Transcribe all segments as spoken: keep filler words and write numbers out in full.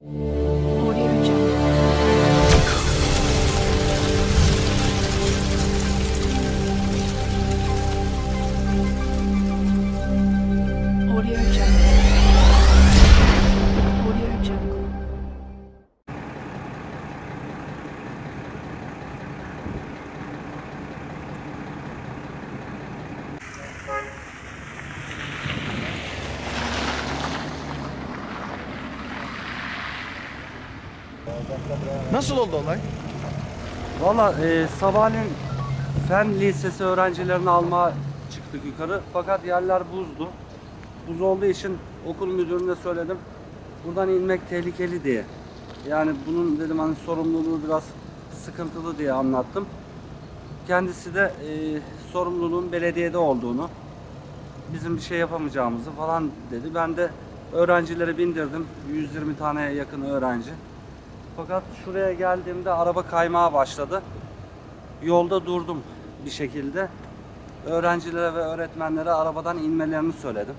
Audio Jungle. Audio Jungle. Audio Jungle. Nasıl oldu olay? Valla e, sabahleyin Fen Lisesi öğrencilerini almaya çıktık yukarı. Fakat yerler buzdu. Buz olduğu için okul müdürüne söyledim. Buradan inmek tehlikeli diye. Yani bunun dedim hani sorumluluğu biraz sıkıntılı diye anlattım. Kendisi de e, sorumluluğun belediyede olduğunu, bizim bir şey yapamayacağımızı falan dedi. Ben de öğrencileri bindirdim. yüz yirmi taneye yakın öğrenci. Fakat şuraya geldiğimde araba kaymaya başladı. Yolda durdum bir şekilde. Öğrencilere ve öğretmenlere arabadan inmelerini söyledim.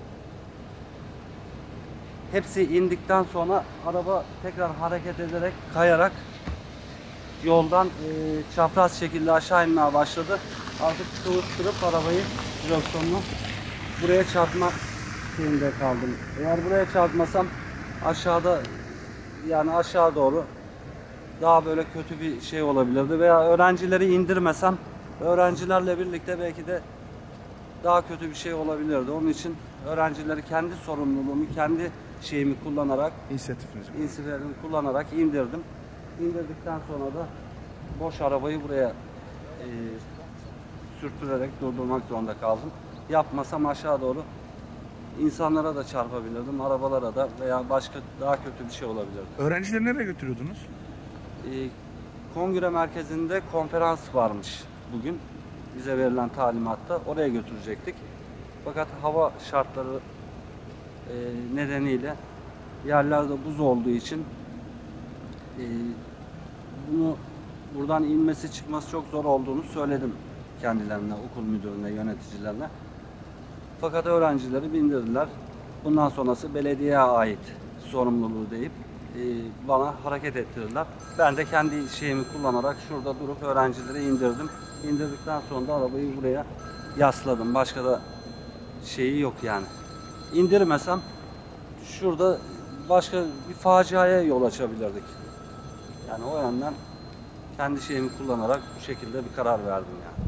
Hepsi indikten sonra araba tekrar hareket ederek, kayarak yoldan e, çapraz şekilde aşağı inmeye başladı. Artık kıvırttırıp arabayı, direksiyonunu buraya çarpma şeyinde kaldım. Eğer buraya çarpmasam aşağıda, yani aşağı doğru daha böyle kötü bir şey olabilirdi. Veya öğrencileri indirmesem öğrencilerle birlikte belki de daha kötü bir şey olabilirdi. Onun için öğrencileri kendi sorumluluğumu, kendi şeyimi kullanarak, İnisiyatifinizi. inisiyatifimi kullanarak indirdim. İndirdikten sonra da boş arabayı buraya e, sürtürerek durdurmak zorunda kaldım. Yapmasam aşağı doğru insanlara da çarpabilirdim, arabalara da veya başka daha kötü bir şey olabilirdi. Öğrencileri nereye götürüyordunuz? E, kongre merkezinde konferans varmış bugün. Bize verilen talimatta oraya götürecektik. Fakat hava şartları e, nedeniyle yerlerde buz olduğu için e, bunu buradan inmesi çıkması çok zor olduğunu söyledim kendilerine, okul müdürüne, yöneticilerine. Fakat öğrencileri bindirdiler. Bundan sonrası belediyeye ait sorumluluğu deyip e, bana hareket ettirdiler. Ben de kendi şeyimi kullanarak şurada durup öğrencileri indirdim. İndirdikten sonra da arabayı buraya yasladım. Başka da şeyi yok yani. İndirmesem şurada başka bir faciaya yol açabilirdik. Yani o yönden kendi şeyimi kullanarak bu şekilde bir karar verdim yani.